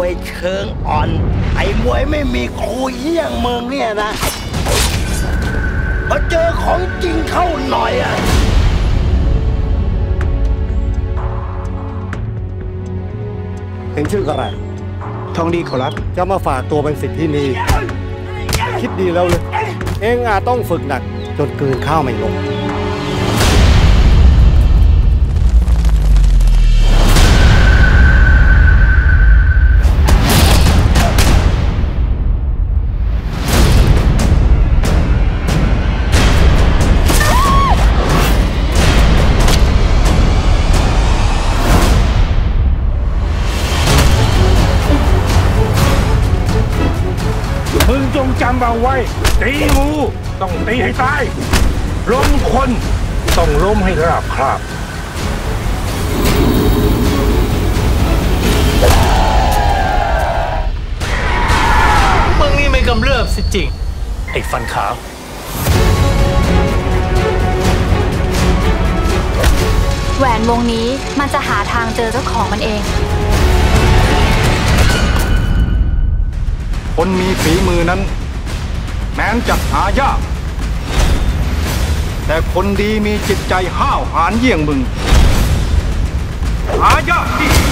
วยเชิงอ่อนไอ้มวยไม่มีครูเยี่ยงมึงเนี่ยนะพอเจอของจริงเข้าหน่อยอ่ะเห็นชื่ออะไรทองดีขอรับจะมาฝากตัวเป็นศิษย์ที่นี่คิดดีแล้วเลยเองอาจต้องฝึกหนักจนกลืนข้าวไม่ลงมึงจงจำเอาไว้ตีงูต้องตีให้ตายล้มคนต้องล้มให้ราบคาบมึงนี่ไม่กำเริบสิจริงไอ้ฟันขาวแหวนวงนี้มันจะหาทางเจอเจ้าของมันเองคนมีฝีมือนั้นแม้นจะหายากแต่คนดีมีจิตใจห้าวหาญเยี่ยงมึงหายากที่